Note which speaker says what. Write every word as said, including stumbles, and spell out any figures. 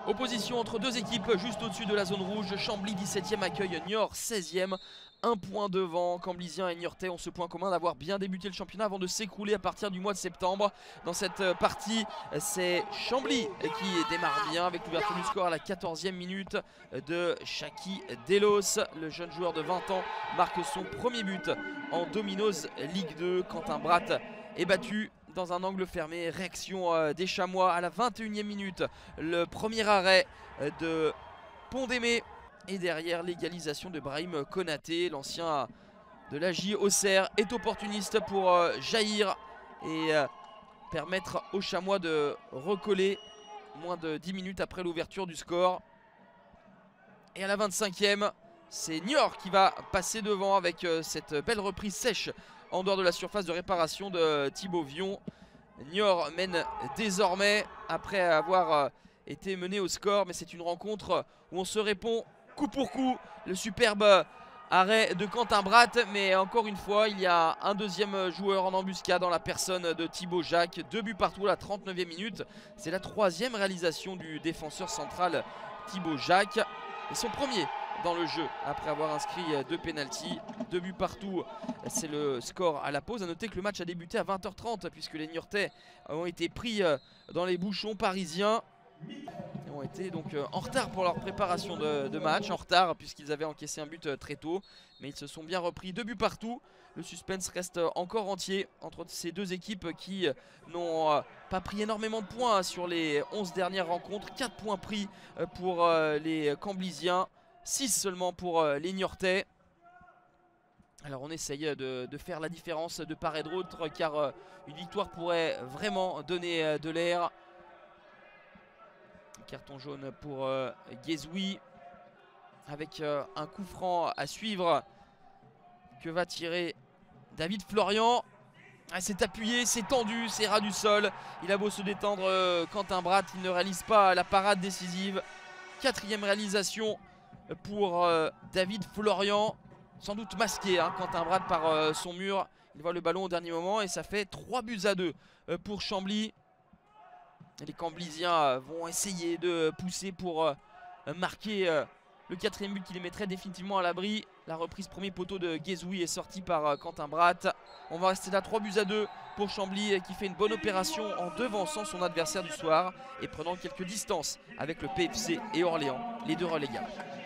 Speaker 1: Opposition entre deux équipes juste au-dessus de la zone rouge. Chambly dix-septième accueille Niort seizième. Un point devant, Camblisien et Niortais ont ce point commun d'avoir bien débuté le championnat avant de s'écrouler à partir du mois de septembre. Dans cette partie, c'est Chambly qui démarre bien avec l'ouverture du score à la quatorzième minute de Chaki Delos. Le jeune joueur de vingt ans marque son premier but en Domino's Ligue deux. Quentin Bratt est battu dans un angle fermé. Réaction des Chamois à la vingt et unième minute. Le premier arrêt de Pont-d'Aimé. Et derrière, l'égalisation de Brahim Konaté, l'ancien de l'A J Auxerre, est opportuniste pour euh, jaillir et euh, permettre aux Chamois de recoller moins de dix minutes après l'ouverture du score. Et à la vingt-cinquième, c'est Niort qui va passer devant avec euh, cette belle reprise sèche en dehors de la surface de réparation de Thibaut Vion. Niort mène désormais après avoir euh, été mené au score, mais c'est une rencontre où on se répond coup pour coup. Le superbe arrêt de Quentin Bratt, mais encore une fois il y a un deuxième joueur en embuscade dans la personne de Thibaut Jacques. Deux buts partout à la trente-neuvième minute. C'est la troisième réalisation du défenseur central Thibaut Jacques et son premier dans le jeu après avoir inscrit deux pénaltys. Deux buts partout, c'est le score à la pause. A noter que le match a débuté à vingt heures trente puisque les Niortais ont été pris dans les bouchons parisiens. Ils ont été donc en retard pour leur préparation de, de match, en retard puisqu'ils avaient encaissé un but très tôt, mais ils se sont bien repris, deux buts partout. Le suspense reste encore entier entre ces deux équipes qui n'ont pas pris énormément de points sur les onze dernières rencontres. Quatre points pris pour les Camblisiens, six seulement pour les Niortais. Alors on essaye de, de faire la différence de part et d'autre car une victoire pourrait vraiment donner de l'air. Carton jaune pour euh, Guézoui avec euh, un coup franc à suivre que va tirer David Florian. Ah, c'est appuyé, c'est tendu, c'est ras du sol. Il a beau se détendre, euh, Quentin Bratt, il ne réalise pas la parade décisive. Quatrième réalisation pour euh, David Florian. Sans doute masqué, hein, Quentin Bratt par euh, son mur. Il voit le ballon au dernier moment et ça fait trois buts à deux euh, pour Chambly. Les Camblisiens vont essayer de pousser pour euh, marquer euh, le quatrième but qui les mettrait définitivement à l'abri. La reprise premier poteau de Guézoui est sortie par euh, Quentin Bratt. On va rester là trois buts à deux pour Chambly euh, qui fait une bonne opération en devançant son adversaire du soir et prenant quelques distances avec le P F C et Orléans, les deux relégables.